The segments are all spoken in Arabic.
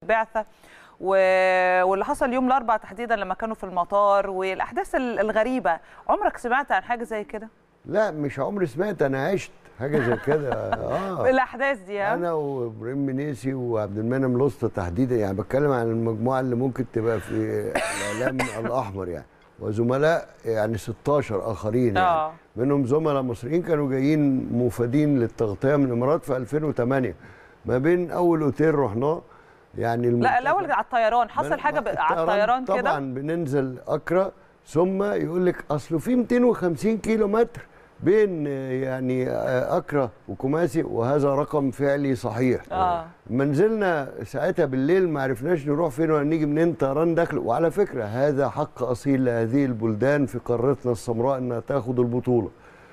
البعثه واللي حصل يوم الاربعاء تحديدا لما كانوا في المطار والاحداث الغريبه، عمرك سمعت عن حاجه زي كده؟ لا مش عمري سمعت، انا عشت حاجه زي كده. الاحداث دي انا وابراهيم منيسي وعبد المنعم لسطى تحديدا، يعني بتكلم عن المجموعه اللي ممكن تبقى في الاعلام الاحمر يعني، وزملاء يعني 16 اخرين يعني منهم زملاء مصريين كانوا جايين مفادين للتغطيه من الامارات في 2008. ما بين اول اوتيل رحناه يعني لا الاول على الطيران حصل حاجه على الطيران كده. طبعا بننزل اكرا ثم يقول لك اصله في 250 كيلو متر بين يعني اكرا وكوماسي، وهذا رقم فعلي صحيح. منزلنا ساعتها بالليل ما عرفناش نروح فين ولا نيجي منين، طيران داخل. وعلى فكره هذا حق اصيل لهذه البلدان في قارتنا السمراء انها تاخد البطوله،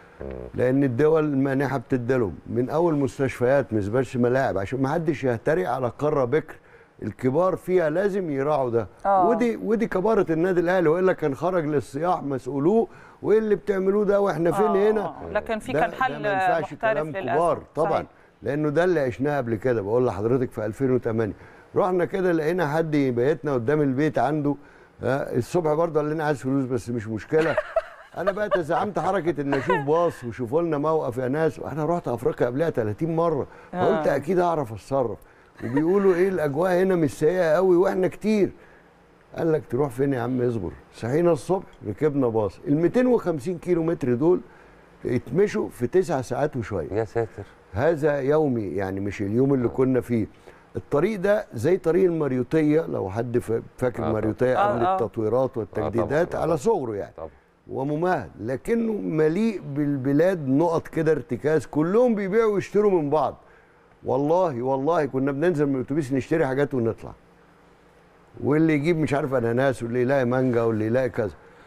لان الدول المانحه بتديلهم من اول مستشفيات، مش بس ملاعب، عشان ما حدش يهترئ على قاره بكر. الكبار فيها لازم يراعوا ده. ودي كباره النادي الاهلي، والا كان خرج للصياح مسؤولوه وايه اللي بتعملوه ده واحنا فين هنا. لكن في كان حل ما ينفعش كلام كبار طبعا. صحيح. لانه ده اللي عشناه قبل كده. بقول لحضرتك في 2008 رحنا كده لقينا حد بيتنا قدام البيت عنده الصبح برضه قال لنا عايز فلوس، بس مش مشكله. انا بقى تزعمت حركه ان اشوف باص وشوفوا لنا موقف يا ناس، وانا رحت افريقيا قبلها 30 مره فقلت اكيد اعرف اتصرف. وبيقولوا ايه الاجواء هنا مش سيئه قوي واحنا كتير. قال لك تروح فين يا عم؟ اصبر. صحينا الصبح ركبنا باص، ال 250 كيلو متر دول اتمشوا في 9 ساعات وشويه. يا ساتر. هذا يومي يعني، مش اليوم اللي كنا فيه. الطريق ده زي طريق الماريوتيه، لو حد فاكر الماريوتيه قبل التطويرات والتجديدات، على صغره يعني. وممهد، لكنه مليء بالبلاد نقط كده ارتكاز، كلهم بيبيعوا ويشتروا من بعض. والله كنا بننزل من الاتوبيس نشتري حاجات ونطلع، واللي يجيب مش عارف اناناس، واللي يلاقي مانجا، واللي يلاقي كذا.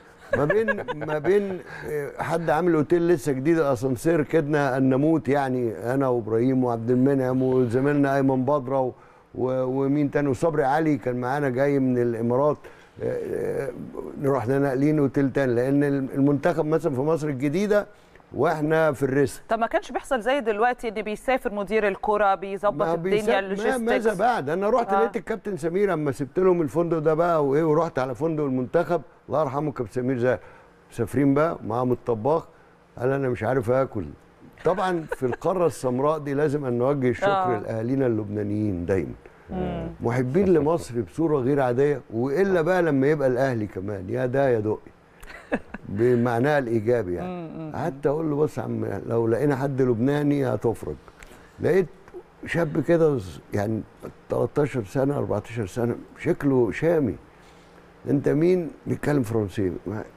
ما بين حد عامل اوتيل لسه جديد، الاسانسير كدنا ان نموت يعني، انا وابراهيم وعبد المنعم وزميلنا ايمن بدره ومين تاني، وصبري علي كان معانا جاي من الامارات. نروح ناقلين اوتيل تاني، لان المنتخب مثلا في مصر الجديده واحنا في الريسك. طب ما كانش بيحصل زي دلوقتي ان بيسافر مدير الكره بيظبط الدنيا اللوجيستكس؟ ماذا بعد؟ انا رحت لقيت الكابتن سمير اما سبت لهم الفندق ده بقى وايه، ورحت على فندق المنتخب الله يرحمه كابتن سمير زاهر، مسافرين بقى معاهم الطباخ، قال انا مش عارف اكل. طبعا في القاره السمراء دي لازم ان نوجه الشكر لاهالينا اللبنانيين دايما. محبين لمصر بصوره غير عاديه، والا بقى لما يبقى الاهلي كمان يا ده يا دقي بمعناها الايجابي يعني. قعدت اقول له بص يا عم، لو لقينا حد لبناني هتفرج. لقيت شاب كده يعني 13 سنه 14 سنه، شكله شامي. انت مين؟ بيتكلم فرنسي.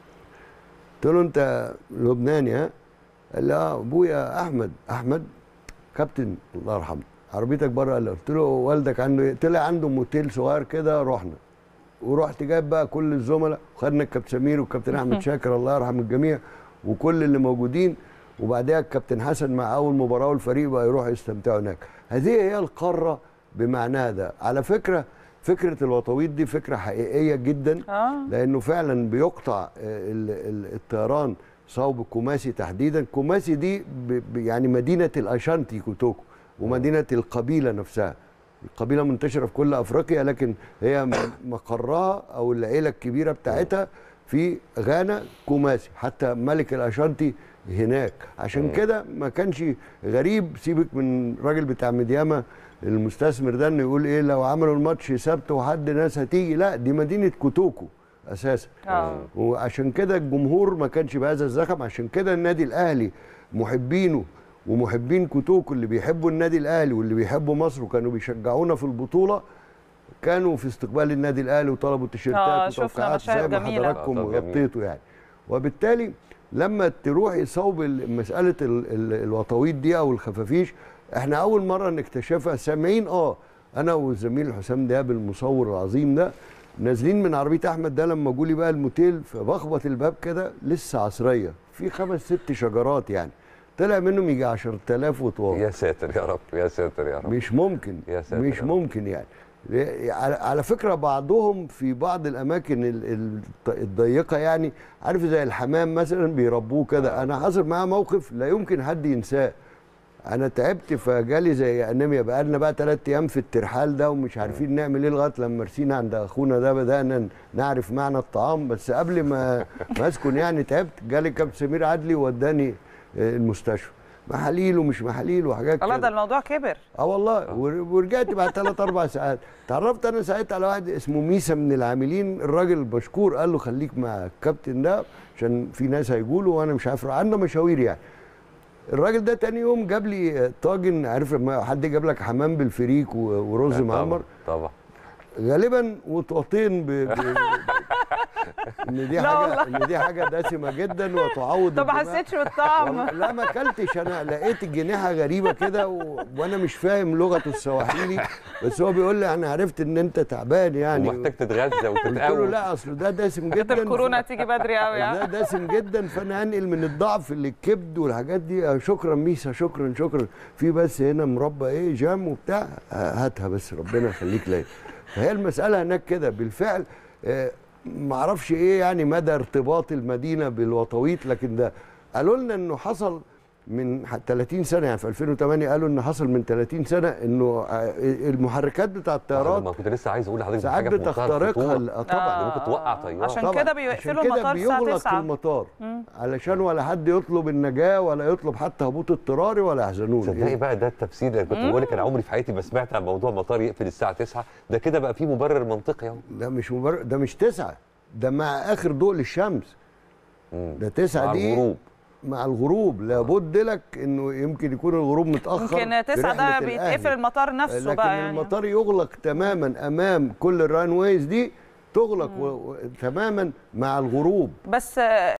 قلت له انت لبناني؟ ها؟ قال لي ابويا احمد كابتن الله يرحمه، عربيتك بره. قلت له والدك عنده ايه؟ طلع عنده موتيل صغير كده. رحنا ورحت جايب بقى كل الزملاء، وخدنا الكابتن سمير والكابتن احمد شاكر الله يرحم الجميع وكل اللي موجودين، وبعدها الكابتن حسن مع اول مباراه والفريق بقى يروحوا يستمتعوا هناك. هذه هي القاره بمعناها ده. على فكره الوطويط دي فكره حقيقيه جدا، لانه فعلا بيقطع الطيران صوب كوماسي تحديدا. كوماسي دي يعني مدينه الاشانتي كوتوكو، ومدينه القبيله نفسها. القبيله منتشره في كل افريقيا، لكن هي مقرها او العيله الكبيره بتاعتها في غانا كوماسي، حتى ملك الاشانتي هناك. عشان كده ما كانش غريب، سيبك من الراجل بتاع مديامه المستثمر ده انه يقول ايه لو عملوا الماتش سبت وحد ناس هتيجي. لا دي مدينه كوتوكو اساسا. وعشان كده الجمهور ما كانش بهذا الزخم. عشان كده النادي الاهلي محبينه ومحبين كوتوكو اللي بيحبوا النادي الاهلي واللي بيحبوا مصر وكانوا بيشجعونا في البطوله كانوا في استقبال النادي الاهلي وطلبوا تيشيرتات وتوقيعات زي ما حضراتكم غطيتوا يعني. وبالتالي لما تروحي صوب مساله الوطويط دي او الخفافيش، احنا اول مره نكتشفها سامعين. انا والزميل حسام دياب المصور العظيم ده نازلين من عربيه احمد ده لما جولي بقى الموتيل، فبخبط الباب كده لسه عصريه في 5 6 شجرات يعني، طلع منهم يجي 10,000 وطوال. يا ساتر يا رب، يا ساتر يا رب. مش ممكن، يا ساتر مش ممكن يعني. على فكره بعضهم في بعض الاماكن الضيقه يعني، عارف زي الحمام مثلا بيربوه كده. انا حاصل معاه موقف لا يمكن حد ينساه. انا تعبت فجالي زي انيميا، بقالنا بقى 3 ايام في الترحال ده ومش عارفين نعمل ايه لغايه لما رسينا عند اخونا ده بدانا نعرف معنى الطعام. بس قبل ما اسكن يعني تعبت، جالي كابتن سمير عدلي ووداني المستشفى، محاليل ومش محاليل وحاجات الله كده. ده الموضوع كبر. والله. ورجعت بعد 3 4 ساعات. تعرفت انا ساعتها على واحد اسمه ميسا من العاملين، الراجل مشكور، قال له خليك مع الكابتن ده عشان في ناس هيقولوا وانا مش عارف، عندنا مشاوير يعني. الراجل ده تاني يوم جاب لي طاجن، عارف لما حد جاب لك حمام بالفريك ورز معمر؟ طبعا غالبا وطواطين ان دي حاجه دسمه جدا وتعوض. طب ما حسيتش بالطعم؟ لا ما اكلتش، انا لقيت الجناحه غريبه كده وانا مش فاهم لغته السواحيلي، بس هو بيقول لي انا عرفت ان انت تعبان يعني ومحتاج تتغذى وتتقوي. قلت له لا اصل ده دسم جدا، الكورونا هتيجي بدري قوي ده دسم جدا، فانا هنقل من الضعف للكبد والحاجات دي. شكرا ميسا، شكرا شكرا. في بس هنا مربى ايه جام وبتاع، هاتها بس ربنا يخليك ليا. فهي المساله هناك كده بالفعل. ما اعرفش ايه يعني مدى ارتباط المدينه بالوطويط، لكن ده قالوا لنا انه حصل من 30 سنه، يعني في 2008 قالوا ان حصل من 30 سنه انه المحركات بتاع الطيارات ما كنت لسه عايز اقول لحضرتك ساعات بتخترقها. طبعا ممكن توقع طياره. عشان كده بيقفلوا المطار الساعه 9 بيغلق المطار علشان ولا حد يطلب النجاه ولا يطلب حتى هبوط اضطراري ولا يحزنون. تصدقي بقى ده التفسير اللي كنت بقول لك، انا عمري في حياتي ما سمعت عن موضوع مطار يقفل الساعه 9، ده كده بقى فيه مبرر منطقي اهو. ده مش مبرر، ده مش 9، ده مع اخر ضوء للشمس. ده 9 دي الغروب. مع الغروب لابد لك انه يمكن يكون الغروب متاخر. يمكن 9 ده بيتقفل المطار نفسه بقى يعني. لكن المطار يغلق تماما امام كل الرانويز دي، تغلق تماما مع الغروب. بس